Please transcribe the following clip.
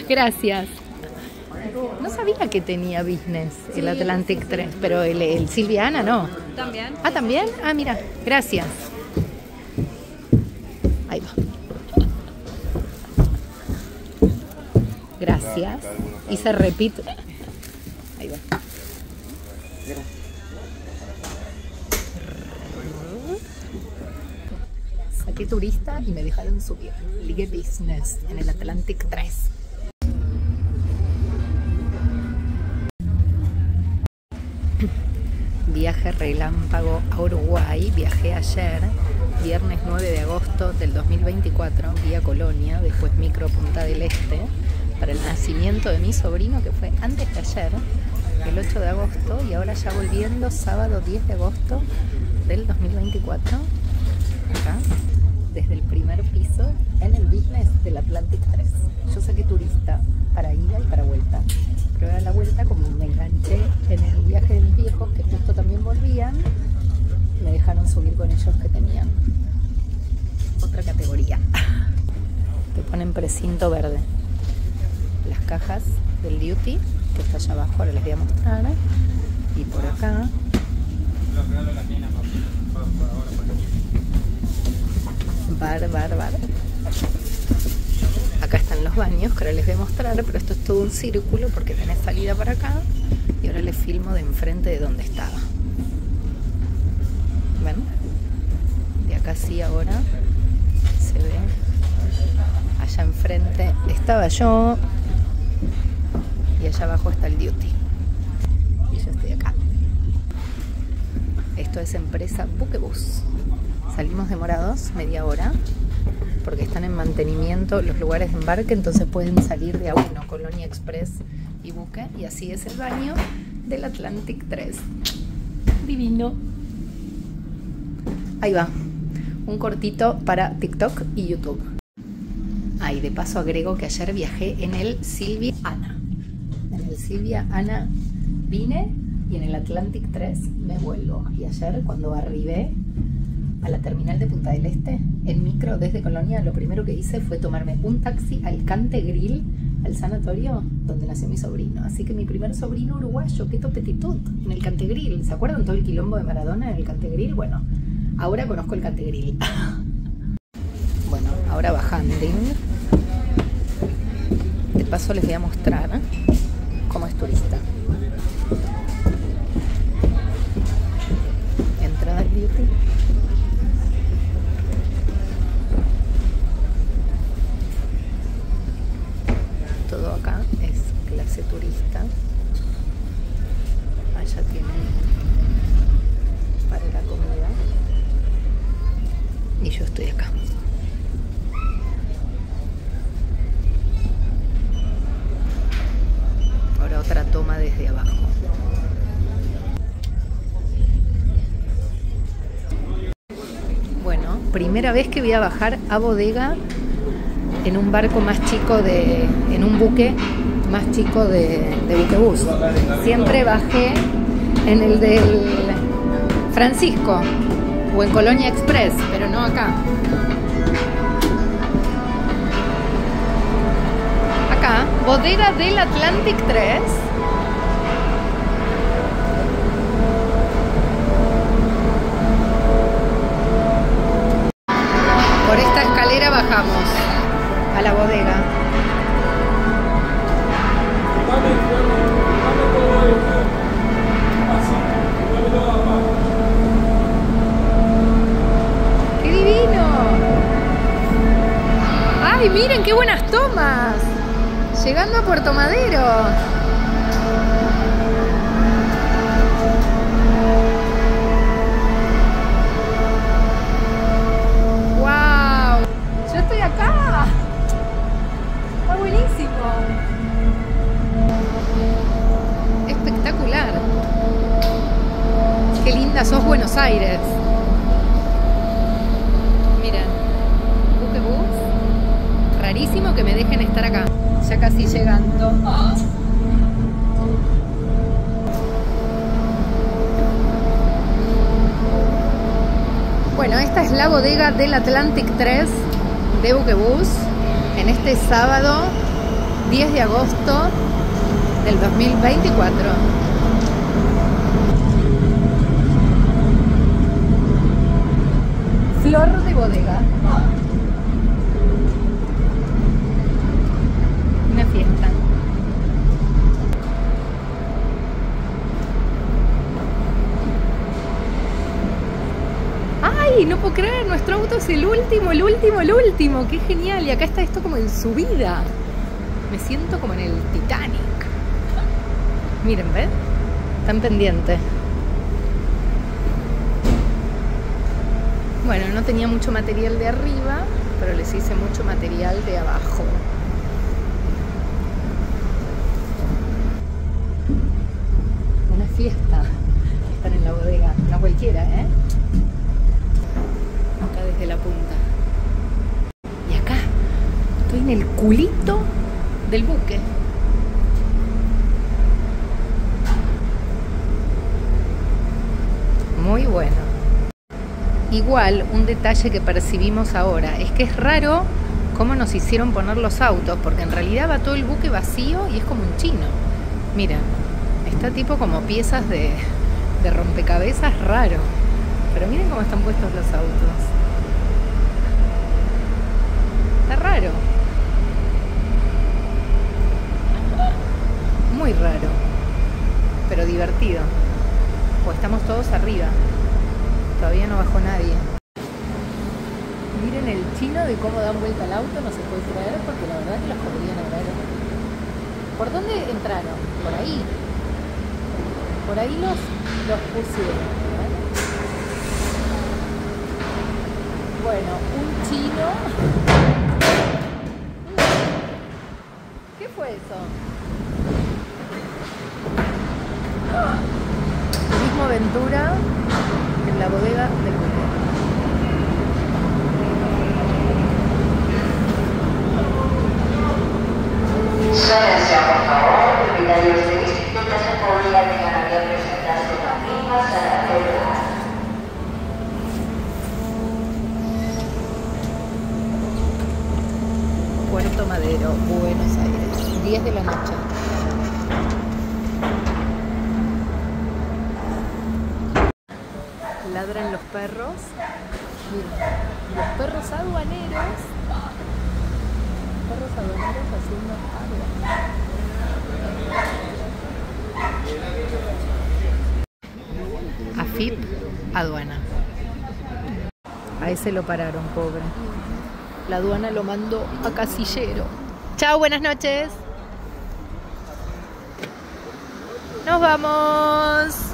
Gracias. No sabía que tenía business el Atlantic 3, pero el Silvia Ana no. También. Ah, ¿también? Ah, mira, gracias. Ahí va. Gracias. Y se repite. Ahí va. Saqué turista y me dejaron subir. Ligue Business en el Atlantic 3. Viaje relámpago a Uruguay. Viajé ayer, viernes 9 de agosto del 2024, vía Colonia, después micro Punta del Este, para el nacimiento de mi sobrino, que fue antes de ayer, el 8 de agosto, y ahora ya volviendo sábado 10 de agosto del 2024, acá, desde el primer piso, en el business del Atlantic 3. Yo saqué turista para ida y para vuelta, pero era la vuelta, como me enganché en el viaje de mis viejos, que justo también volvían, me dejaron subir con ellos, que tenían otra categoría. Te ponen precinto verde. Las cajas del duty, que está allá abajo, ahora les voy a mostrar. Y por acá bar. Acá están los baños, que ahora les voy a mostrar, pero esto es todo un círculo porque tenés salida para acá, y ahora les filmo de enfrente de donde estaba. ¿Ven? De acá sí ahora se ve. Allá enfrente estaba yo y allá abajo está el duty. Y yo estoy acá. Esto es empresa Buquebus. Salimos demorados media hora porque están en mantenimiento los lugares de embarque, entonces pueden salir de A1, Colonia Express y Buque, y así es el baño del Atlantic 3. Divino. Ahí va, un cortito para TikTok y YouTube. Ah, y de paso agrego que ayer viajé en el Silvia Ana. En el Silvia Ana vine y en el Atlantic 3 me vuelvo. Y ayer, cuando arribé a la terminal de Punta del Este, en micro desde Colonia, lo primero que hice fue tomarme un taxi al Cantegril, al sanatorio donde nació mi sobrino. Así que mi primer sobrino uruguayo, Keto Petitud, en el Cantegril. ¿Se acuerdan todo el quilombo de Maradona en el Cantegril? Bueno, ahora conozco el Cantegril. Bueno, ahora bajando. De paso les voy a mostrar cómo es turista. Entrada al beauty. Todo acá es clase turista. Allá tienen para la comida. Y yo estoy acá. Ahora otra toma desde abajo. Bueno, primera vez que voy a bajar a bodega en un barco más chico en un buque más chico de Buquebus. Siempre bajé en el del Francisco o en Colonia Express, pero no acá. Acá, bodega del Atlantic 3. Por esta escalera bajamos a la bodega. ¡Qué divino! ¡Ay, miren qué buenas tomas! Llegando a Puerto Madero. ¡Wow! ¡Yo estoy acá! ¡Está buenísimo! Espectacular. ¡Qué linda sos, Buenos Aires! Miren, Buquebus. Rarísimo que me dejen estar acá. Ya casi llegando. ¡Oh! Bueno, esta es la bodega del Atlantic 3 de Buquebus. En este sábado 10 de agosto del 2024. Flor de bodega. Una fiesta. ¡Ay! No puedo creer, nuestro auto es el último. ¡Qué genial! Y acá está esto como en subida. Me siento como en el Titanic. Miren, ¿ven? Están pendientes. Bueno, no tenía mucho material de arriba, pero les hice mucho material de abajo. Una fiesta. Están en la bodega. No cualquiera, ¿eh? Acá desde la punta. Y acá estoy en el culito del buque. Muy bueno. Igual, un detalle que percibimos ahora es que es raro cómo nos hicieron poner los autos, porque en realidad va todo el buque vacío y es como un chino. Mira, está tipo como piezas de rompecabezas raro. Pero miren cómo están puestos los autos. Está raro. Muy raro. Pero divertido. Pues estamos todos arriba. Todavía no bajó nadie. Miren el chino de cómo dan vuelta al auto, no se puede creer porque la verdad que los podrían haber. ¿Por dónde entraron? Por ahí. Por ahí los pusieron. ¿Vale? Bueno, un chino. ¿Qué fue eso? Turismo Aventura en la bodega de Cuba. Suérense, por favor, propietarios de bicicletas se podrían dejar a presentarse las mismas a la regla. Puerto Madero, Buenos Aires, 10 de la noche. Ladran los perros. Miren, los perros aduaneros. Perros aduaneros haciendo agua. AFIP, aduana. A ese lo pararon, pobre. La aduana lo mandó a casillero. Chao, buenas noches. Nos vamos.